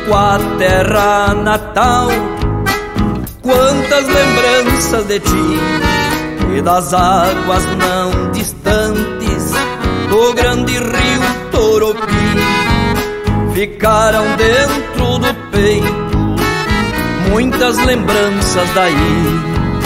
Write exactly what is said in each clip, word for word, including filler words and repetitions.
Xiniquá, terra natal, quantas lembranças de ti e das águas não distantes do grande rio Toropi ficaram dentro do peito muitas lembranças daí.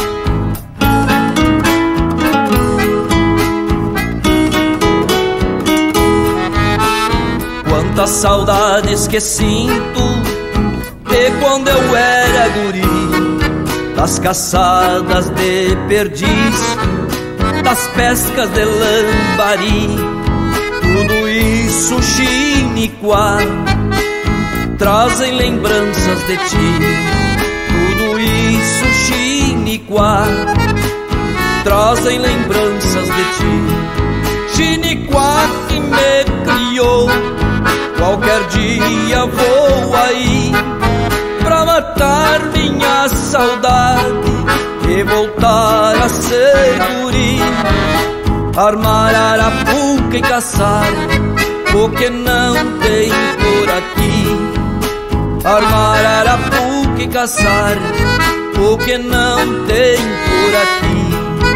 Quantas saudades que sinto de quando eu era guri, das caçadas de perdiz, das pescas de lambari. Tudo isso, Xiniquá, trazem lembranças de ti. Tudo isso, Xiniquá, trazem lembranças de ti. Xiniquá que me criou, qualquer dia vou aí pra matar minha saudade e voltar a ser guri. Armar arapuca e caçar o que não tem por aqui. Armar arapuca e caçar o que não tem por aqui.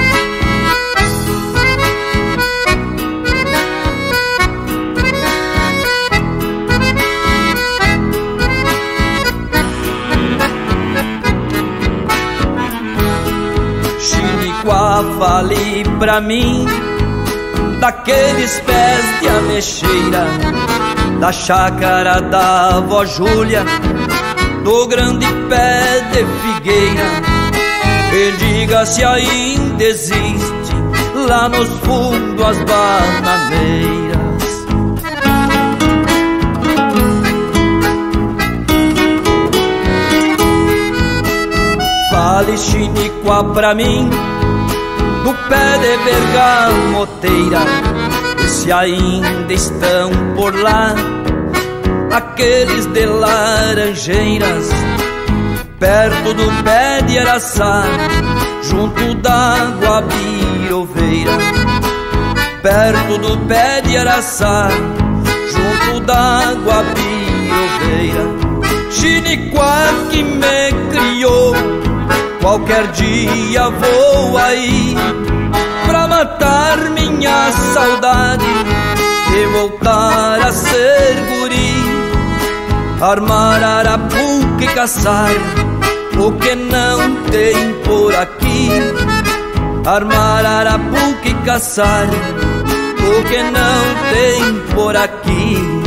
Xiniquá, fale pra mim daqueles pés de ameixeira, da chácara da vó Júlia, do grande pé de figueira. E diga se ainda existe lá nos fundos as bananeiras. Fale, Xiniquá, pra mim do pé de bergamoteira, e se ainda estão por lá aqueles de laranjeiras, perto do pé de araçá, junto da guabiroveira. Perto do pé de araçá, junto da guabiroveira. Xiniquá que me criou, qualquer dia vou aí pra matar minha saudade e voltar a ser guri. Armar arapuca e caçar o que não tem por aqui. Armar arapuca e caçar o que não tem por aqui.